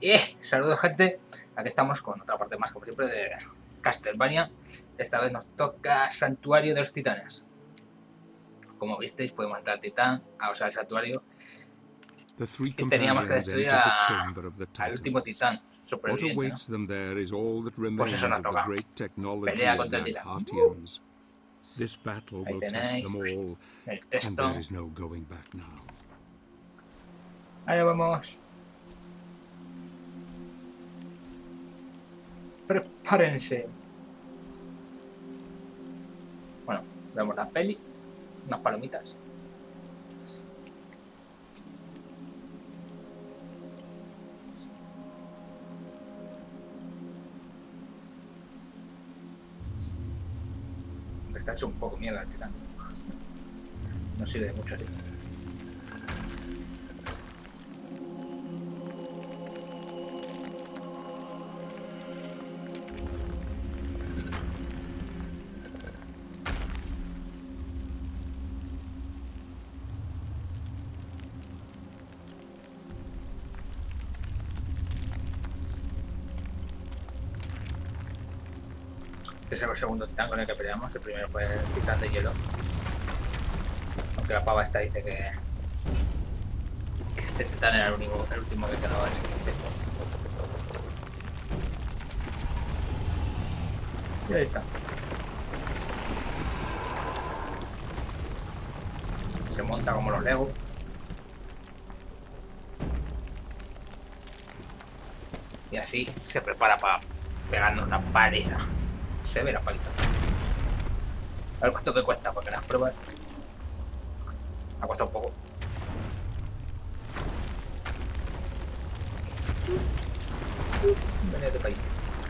Saludos, gente. Aquí estamos con otra parte más, como siempre, de Castlevania. Esta vez nos toca Santuario de los Titanes. Como visteis, podemos entrar al titán, a usar el santuario. Y teníamos que destruir al último titán superviviente, ¿no? Pues eso nos toca. Pelea contra el titán. Ahí tenéis el texto. Ahí vamos. Prepárense. Bueno, vemos la peli. Unas palomitas. Me está hecho un poco miedo al titán. No sirve de mucho así. Este es el segundo titán con el que peleamos. El primero fue el titán de hielo. Aunque la pava esta dice que este titán era el último que quedaba de su especie. Y ahí está. Se monta como los Lego. Y así se prepara para pegarnos una paliza. Severa paliza. A ver cuánto me cuesta, porque las pruebas me ha costado un poco. Venid de país.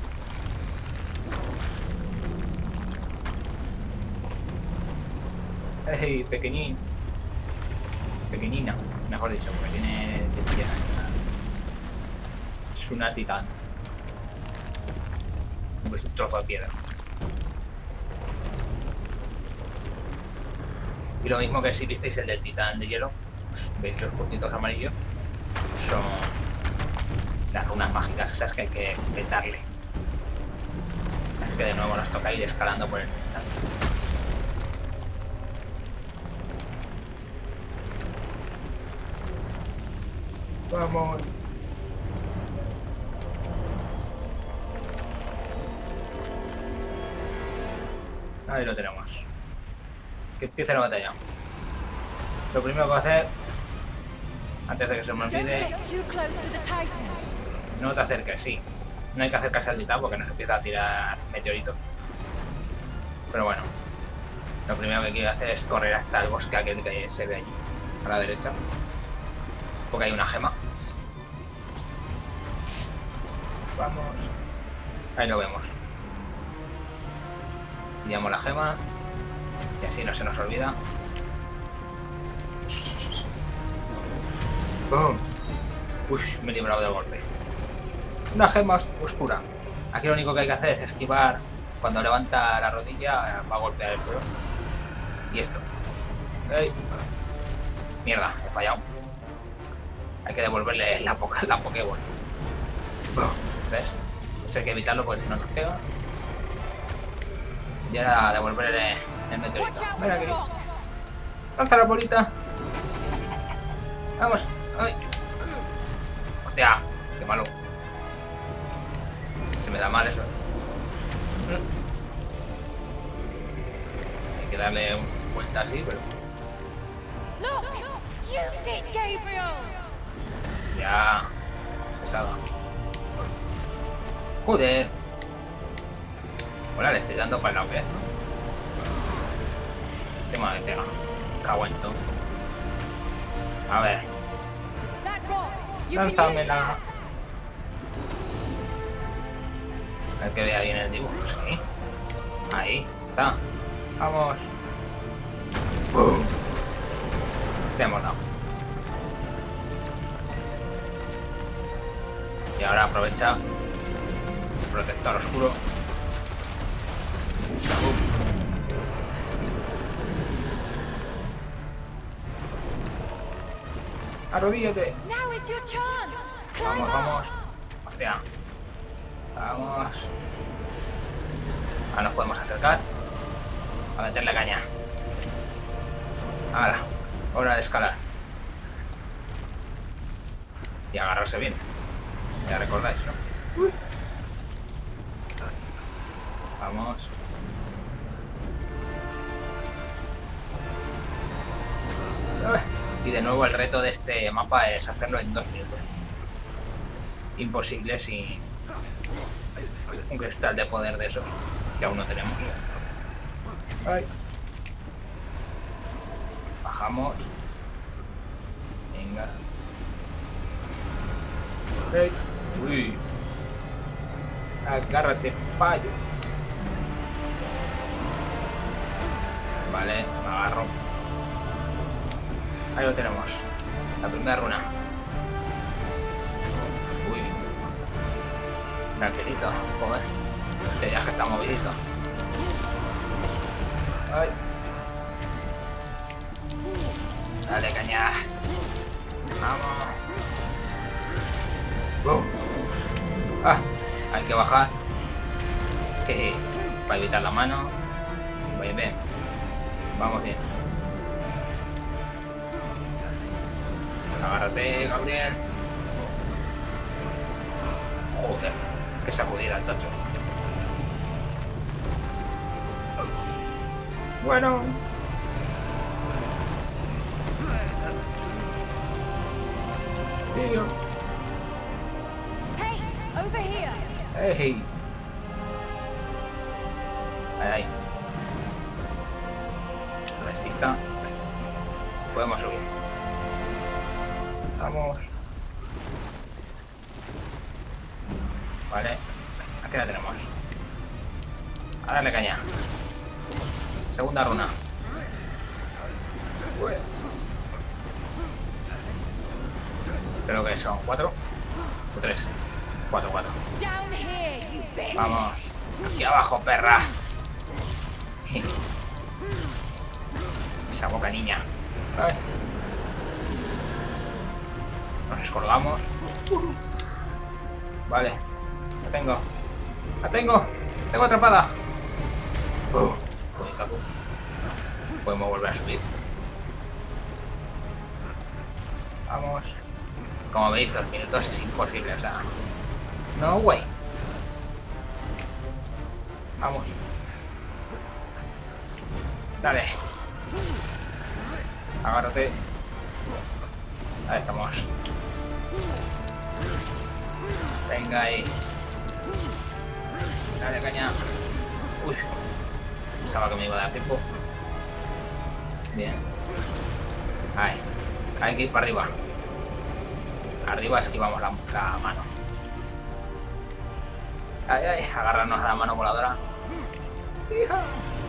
¡Ey, pequeñín! Pequeñina, mejor dicho, porque tiene tetilla. Es una titán. Es un trozo de piedra. Y lo mismo que si visteis el del titán de hielo, pues, veis los puntitos amarillos, son las runas mágicas esas que hay que petarle. Así que de nuevo nos toca ir escalando por el titán. Vamos. Ahí lo tenemos. Que empiece la batalla. Lo primero que voy a hacer, antes de que se me olvide, no te acerques, sí. No hay que acercarse al titán porque nos empieza a tirar meteoritos. Pero bueno, lo primero que quiero hacer es correr hasta el bosque aquel que se ve allí, a la derecha. Porque hay una gema. Vamos. Ahí lo vemos. Pillamos la gema y así no se nos olvida. ¡Bum! Ush, me he librado del golpe. Una gema oscura. Aquí lo único que hay que hacer es esquivar. Cuando levanta la rodilla va a golpear el suelo. Y esto. ¡Ey! Mierda, he fallado. Hay que devolverle la Pokéball. ¿Ves? Eso hay que evitarlo porque si no nos pega. Y ahora devolverle el meteorito. Mira aquí. Lanza la bolita. Vamos. ¡Ay! ¡Hostia! ¡Qué malo! Se me da mal eso. Hay que darle una vuelta así, pero... Ya... pesado. ¡Joder! Hola, le estoy dando para el lado, ¿ves? Tema de pega. Cago en todo. A ver. Lánzamela. A ver que vea bien el dibujo, sí. Ahí, está. Vamos. ¡Bum! Le hemos dado. Y ahora aprovecha el protector oscuro. Arrodíllate. Vamos, vamos. hostia. Vamos. Ahora nos podemos acercar. A meterle caña. Ahora, hora de escalar. Y agarrarse bien. Ya recordáis, ¿no? Vamos. Y de nuevo el reto de este mapa es hacerlo en 2 minutos. Imposible sin un cristal de poder de esos, que aún no tenemos. Ay. Bajamos. Venga. Hey. Uy. Agárrate, payo. Vale, me agarro. Ahí lo tenemos. La primera runa. Uy. Tranquilito, joder. Este viaje está movidito. Ay. Dale, caña. Vamos. Ah, hay que bajar. Jeje. Para evitar la mano. Bien, bien. Vamos bien. Agárrate, Gabriel. Joder, qué sacudida el chacho. Bueno. Tío. Hey, over here. Hey. Ahí. Despista. Podemos subir. Vamos. Vale. Aquí la tenemos. A darle caña. Segunda runa. Creo que son 4 o 3. 4. Down here, you bitch. Vamos. Aquí abajo, perra. Esa boca niña. Ay. Nos descolgamos. Vale. La tengo. La tengo. Tengo atrapada. Puñetazo. Podemos volver a subir. Vamos. Como veis, 2 minutos es imposible, o sea. No way. Vamos. Dale. Agárrate. Ahí estamos. Venga ahí. Dale caña. Uy. Pensaba que me iba a dar tiempo. Bien. Ahí. Hay que ir para arriba. Arriba esquivamos la mano. Ay, ay. Agarrarnos a la mano voladora. ¡Hija!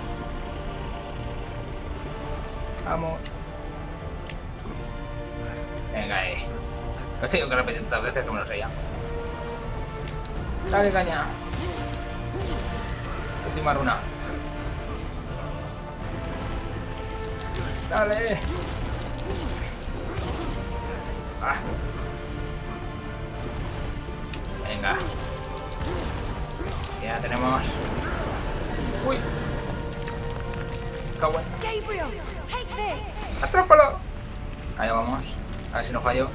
Vamos. Venga ahí. Lo tengo que repetir tantas veces que me lo sé ya. Dale caña. Última runa. Dale. Ah. Venga. Ya tenemos. Uy. Cago en. Gabriel, take this. ¡Atrápalo! Allá vamos. A ver si no fallo.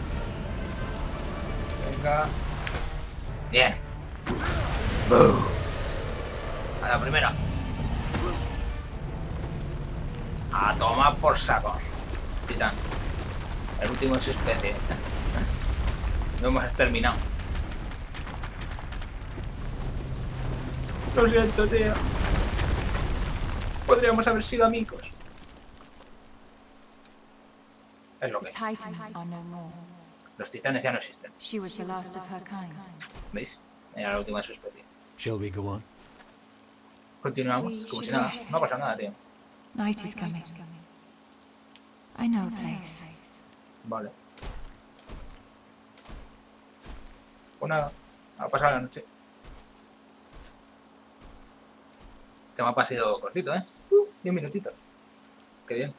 Venga. Bien. ¡Bum! A la primera. A tomar por saco. Titán. El último de su especie. Lo hemos exterminado. Lo siento, tío. Podríamos haber sido amigos. Es lo que. Titans are no more. Los titanes ya no existen. She was the last of her kind. ¿Veis? Era la última de su especie. Shall we go on? Continuamos como si nada. No pasa nada, tío. Night is coming. I know a place. Vale. Pues nada, a pasar la noche. Este mapa ha sido cortito, ¿eh? 10 minutitos. Qué bien.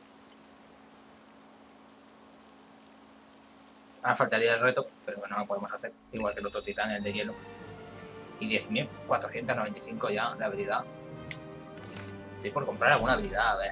Ahora faltaría el reto, pero bueno, no lo podemos hacer. Igual que el otro titán, el de hielo. Y 10.495 ya de habilidad. Estoy por comprar alguna habilidad, a ver.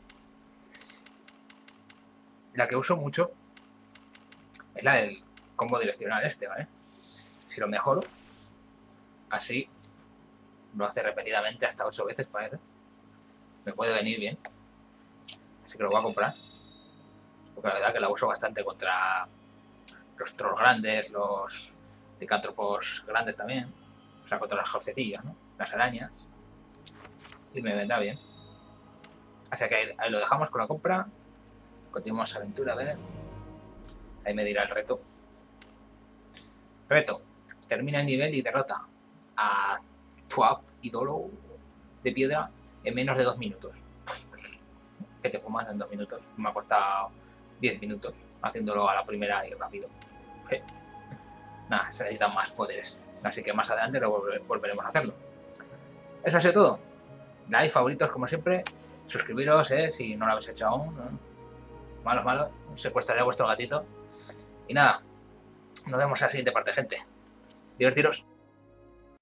La que uso mucho es la del combo direccional este, ¿vale? Si lo mejoro, así, lo hace repetidamente hasta 8 veces, parece. Me puede venir bien. Así que lo voy a comprar. Porque la verdad que la uso bastante contra los trolls grandes, los licántropos grandes también. O sea, contra los jefecillos, ¿no? Las arañas. Y me vendrá bien. Así que ahí lo dejamos con la compra. Continuamos aventura, a ver. Ahí me dirá el reto. Reto. Termina el nivel y derrota a Twap, ídolo de piedra, en menos de 2 minutos. Que te fumas en 2 minutos. Me ha costado 10 minutos haciéndolo a la primera y rápido. Nada, se necesitan más poderes. Así que más adelante lo volveremos a hacerlo. Eso ha sido todo. Like, favoritos como siempre. Suscribiros, si no lo habéis hecho aún, ¿no? Malos. Secuestraré a vuestro gatito. Y nada, nos vemos en la siguiente parte, gente. Divertiros.